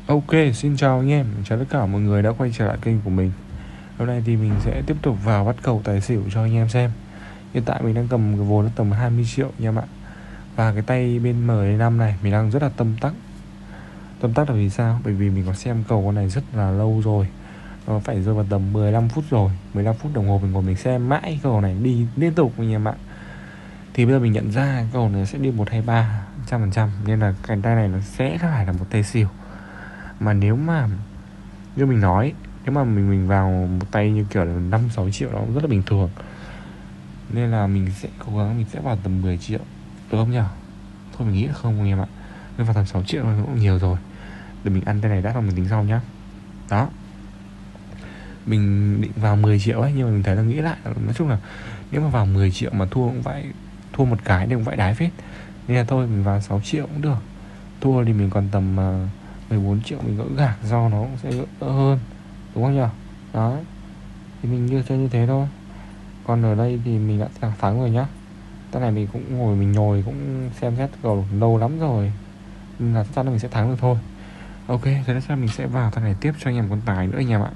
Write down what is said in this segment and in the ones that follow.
Ok, xin chào anh em, chào tất cả mọi người đã quay trở lại kênh của mình. Hôm nay thì mình sẽ tiếp tục vào bắt cầu tài xỉu cho anh em xem. Hiện tại mình đang cầm cái vốn tầm 20 triệu nha em ạ. Và cái tay bên M5 này mình đang rất là tâm tắc. Tâm tắc là vì sao? Bởi vì mình có xem cầu con này rất là lâu rồi. Nó phải rơi vào tầm 15 phút rồi. 15 phút đồng hồ mình ngồi mình xem mãi cầu này đi liên tục anh em ạ. Thì bây giờ mình nhận ra cầu này sẽ đi 123 100%, nên là cái tay này nó sẽ phải là một tay xỉu. Mà nếu mà như mình nói, nếu mà mình vào một tay như kiểu là 5-6 triệu nó cũng rất là bình thường, nên là mình sẽ cố gắng mình sẽ vào tầm 10 triệu được không nhỉ? Thôi mình nghĩ là không anh em ạ, nên vào tầm 6 triệu nó cũng nhiều rồi, để mình ăn tay này đắt rồi mình tính sau nhá. Đó, mình định vào 10 triệu ấy, nhưng mà mình thấy là nghĩ lại, nói chung là nếu mà vào 10 triệu mà thua cũng phải thua một cái thì cũng phải đái phết, nên là thôi mình vào 6 triệu cũng được. Thua thì mình còn tầm 14 triệu mình gỡ gạc, do nó cũng sẽ gỡ hơn, đúng không nhỉ? Đó, thì mình như chơi như thế thôi. Còn ở đây thì mình đã thắng rồi nhá. Cái này mình cũng ngồi mình nhồi cũng xem xét cầu lâu lắm rồi, nên là chắc chắn là mình sẽ thắng được thôi. Ok, thế nên mình sẽ vào thằng này tiếp cho anh em con tài nữa anh em ạ.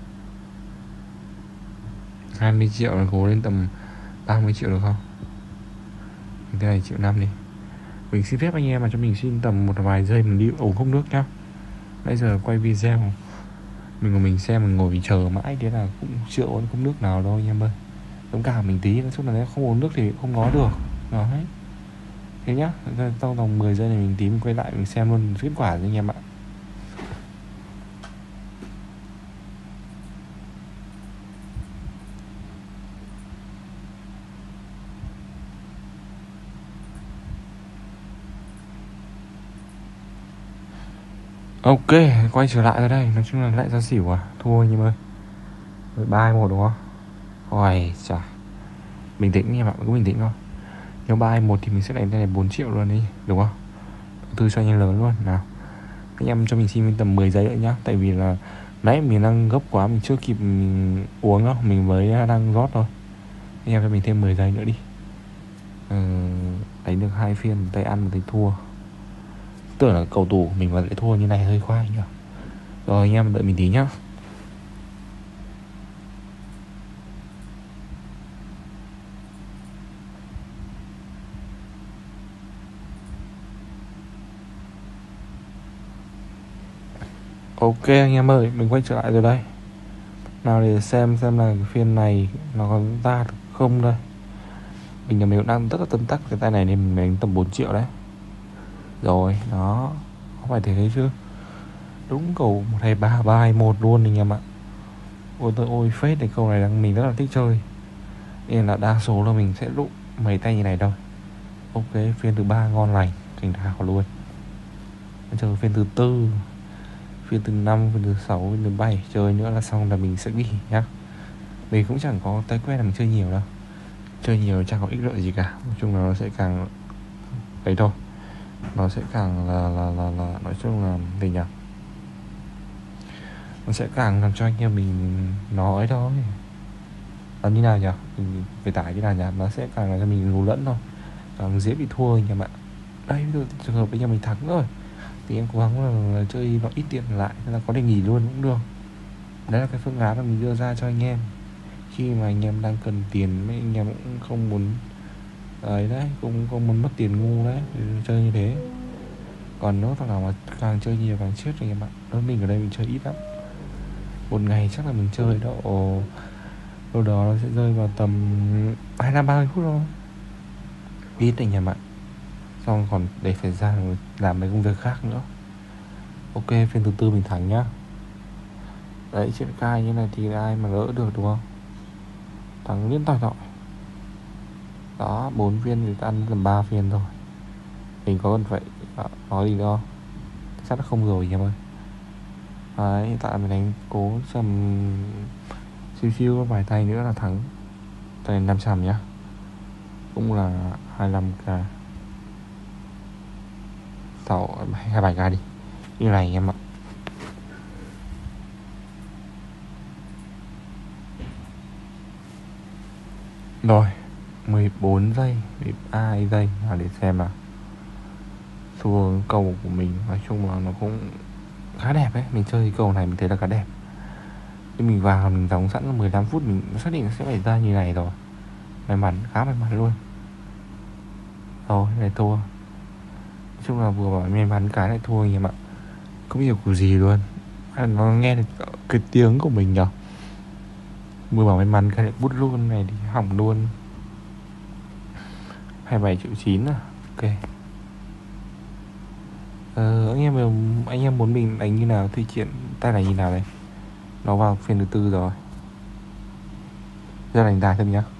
20 triệu là cố lên tầm 30 triệu được không? Thế này triệu 5 đi. Mình xin phép anh em mà cho mình xin tầm một vài giây mình đi uống cốc nước nhá. Bây giờ quay video mình xem, mình ngồi mình chờ mãi, thế là cũng chưa uống cốc nước nào đâu anh em ơi. Giống cả mình tí, nói chung là nếu không uống nước thì không nói được. Đấy, thế nhá, trong vòng 10 giây này mình tí mình quay lại mình xem luôn kết quả cho anh em ạ. Ok, quay trở lại rồi đây. Nói chung là lại ra xỉu à, thua anh em ơi. 3-1 đúng không? Ôi chà, bình tĩnh anh em ạ, cứ bình tĩnh thôi. Nếu 3-1 thì mình sẽ đánh tay này 4 triệu luôn đi, đúng không? Đầu tư cho anh em lớn luôn. Nào, anh em cho mình xin tầm 10 giây nữa nhá. Tại vì là nãy mình đang gấp quá, mình chưa kịp mình uống đâu, mình mới đang rót thôi. Anh em cho mình thêm 10 giây nữa đi. Đánh được 2 phiên, tay ăn một tay thua. Tưởng là cầu thủ mình mà lại thua như này hơi khoai nhỉ. Rồi anh em đợi mình tí nhá. Ok anh em ơi, mình quay trở lại rồi đây. Nào để xem là cái phiên này nó có ra được không đây. Mình là mình cũng đang rất là tâm tắc cái tay này, nên mình đánh tầm 4 triệu đấy. Rồi, đó, không phải thế chứ. Đúng cầu 1-2-3, 3-2-1 luôn anh em ạ. Ôi tôi ôi phết, cái câu này đang mình rất là thích chơi, nên là đa số là mình sẽ lụ mấy tay như này thôi. Ok, phiên thứ 3 ngon lành, thành thạo luôn. Chờ phiên thứ 4, phiên thứ 5, phiên thứ 6, phiên thứ 7 chơi nữa là xong là mình sẽ nghỉ nhá. Mình cũng chẳng có tay quen là mình chơi nhiều đâu. Chơi nhiều chẳng có ích lợi gì cả. Nói chung là nó sẽ càng đấy thôi. Nó sẽ càng là nói chung là gì nhỉ? Nó sẽ càng làm cho anh em mình nói thôi. Nó như nào nhỉ? Mình phải tải như nào nhỉ? Nó sẽ càng làm cho mình lú lẫn thôi, càng dễ bị thua anh em ạ. Đây, ví dụ trường hợp anh em mình thắng rồi thì em cố gắng là chơi nó ít tiền lại, nên là có thể nghỉ luôn cũng được. Đấy là cái phương án mà mình đưa ra cho anh em khi mà anh em đang cần tiền, mấy anh em cũng không muốn đấy, cũng không muốn mất tiền ngu đấy chơi như thế. Còn nếu thằng nào mà càng chơi nhiều càng chết anh em ạ. Đối mình ở đây mình chơi ít lắm, một ngày chắc là mình chơi độ đâu đó nó sẽ rơi vào tầm 25-30 phút thôi, ít anh em ạ. Xong còn để phải ra làm mấy công việc khác nữa. Ok, phiên thứ 4 mình thắng nhá. Đấy, triển khai như này thì ai mà gỡ được đúng không? Thắng liên tỏi tỏi. Đó, 4 viên thì ăn tầm 3 phiên thôi. Mình có cần phải nói gì nữa không? Chắc là không rồi anh em ơi. Đấy, hiện tại mình đánh cố tầm siêu vài tay nữa là thắng. Tay 500 nhá. Cũng là 25k, 27k đi. Như này anh em ạ. Rồi, 14 giây, 12 giây là để xem nào. Xu hướng cầu của mình nói chung là nó cũng khá đẹp ấy. Mình chơi cái cầu này mình thấy là khá đẹp. Khi mình vào mình đóng sẵn là 15 phút mình xác định sẽ phải ra như này rồi. May mắn, khá may mắn luôn. Rồi, này thua. Nói chung là vừa bảo may mắn cái lại thua anh em ạ. Không hiểu kiểu gì luôn. Nó nghe được cái tiếng của mình nhở. Vừa bảo may mắn cái lại bút luôn này thì hỏng luôn. 27,9 triệu à. Ok. Anh em muốn mình đánh như nào thì chuyện tay này như nào đây. Nó vào phiên thứ tư rồi. Ra đánh tài thêm nhá.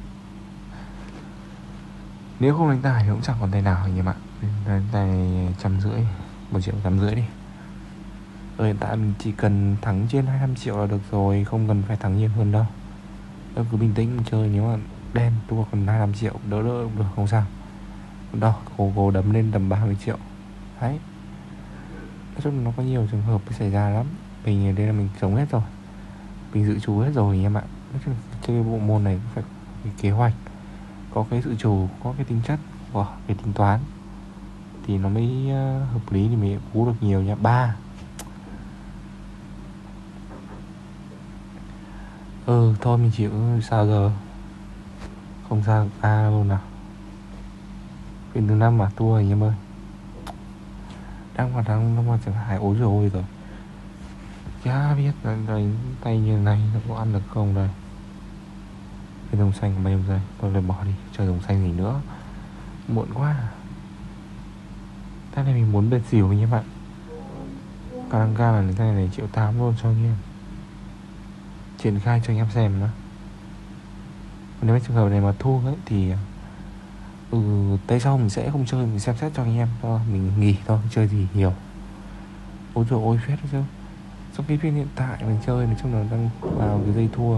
Nếu không đánh tài thì cũng chẳng còn tay nào anh em ạ. Đánh tài 150, 1,5 triệu đi. Hiện tại mình chỉ cần thắng trên 25 triệu là được rồi, không cần phải thắng nhiều hơn đâu. Em cứ bình tĩnh chơi, nếu mà đen thua còn 25 triệu đỡ được không sao. Đâu, cố đấm lên tầm 30 triệu. Đấy. Nói chung nó có nhiều trường hợp xảy ra lắm. Mình đây là mình sống hết rồi, mình dự trù hết rồi anh em ạ. Nói chung chơi bộ môn này phải có cái kế hoạch, có cái dự trù, có cái tính chất của cái tính toán thì nó mới hợp lý thì mới cú được nhiều nha. 3. Thôi mình chịu, sao giờ. Không sao 3 luôn nào. Phiên thứ 5 mà thua anh em ơi. Đang mà chẳng hại ối rồi rồi. Chả biết là tay như này nó có ăn được không đây. Cái đồng xanh của mấy giây tôi lại bỏ đi, chơi đồng xanh gì nữa, muộn quá. Tay này mình muốn bệt xỉu anh em ạ. Càng ca là tay này 1,8 triệu luôn cho anh em. Triển khai cho anh em xem nữa. Nếu trường hợp này mà thua ấy thì tay sau mình sẽ không chơi, mình xem xét cho anh em thôi, mình nghỉ thôi, chơi gì nhiều. Ôi trời ơi phết chứ. Trong cái phiên hiện tại mình chơi nói chung là đang vào cái dây thua.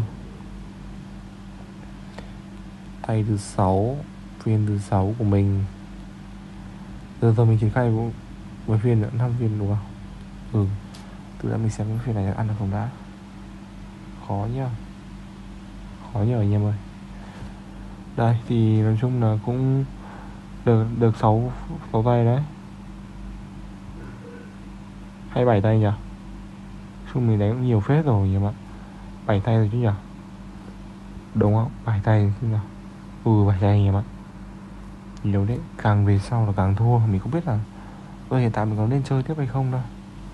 Tay thứ 6, phiên thứ 6 của mình. Giờ mình triển khai với phiên nữa, 5 phiên đúng không? Tự ra mình xem cái phiên này ăn được không đã. Khó nhá anh em ơi. Đây thì nói chung là cũng được 6 tay đấy, hay 7 tay nhỉ. Chung mình đánh cũng nhiều phết rồi anh em ạ. 7 tay rồi chứ nhỉ, đúng không? 7 tay chứ nhỉ. 7 tay anh em ạ. Nhiều đấy, càng về sau là càng thua. Mình không biết là hiện tại mình có nên chơi tiếp hay không đâu.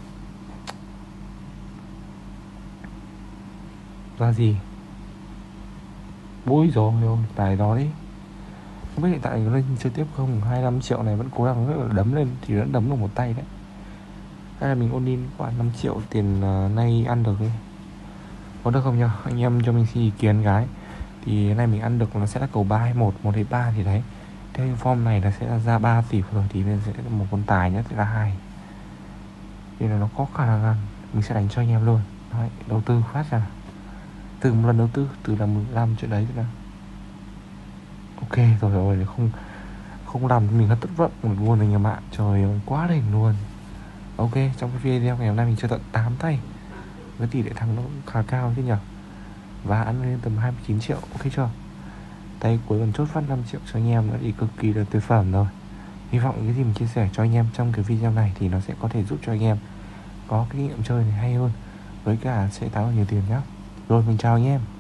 Ra gì. Bối rồi tài đó đi. Không biết hiện tại có nên chơi tiếp không. 25 triệu này vẫn cố gắng đấm lên thì vẫn đấm được một tay đấy. Hay là mình ôn in quả 5 triệu tiền nay ăn được đi, có được không nhá. Anh em cho mình xin ý kiến cái. Thì cái này mình ăn được nó sẽ là cầu 3 hay 1 hay 3 thì đấy. Theo form này là sẽ là ra 3 tỷ rồi thì nên sẽ một con tài nhất sẽ là 2. Thì là nó có khả năng ăn. Mình sẽ đánh cho anh em luôn. Đấy, đầu tư phát ra. Từ một lần đầu tư, từ là 15 chuyện đấy thôi nào. Ok rồi không làm mình hết thất vọng luôn anh em ạ. Trời ơi quá đỉnh luôn. Ok, trong cái video ngày hôm nay mình chơi tận 8 tay với tỷ lệ thắng nó cũng khá cao chứ nhỉ. Và ăn lên tầm 29 triệu, ok chưa. Tay cuối còn chốt phát 5 triệu cho anh em nữa thì cực kỳ là tuyệt phẩm rồi. Hy vọng cái gì mình chia sẻ cho anh em trong cái video này thì nó sẽ có thể giúp cho anh em có cái kinh nghiệm chơi này hay hơn, với cả sẽ thắng được nhiều tiền nhá. Rồi mình chào anh em.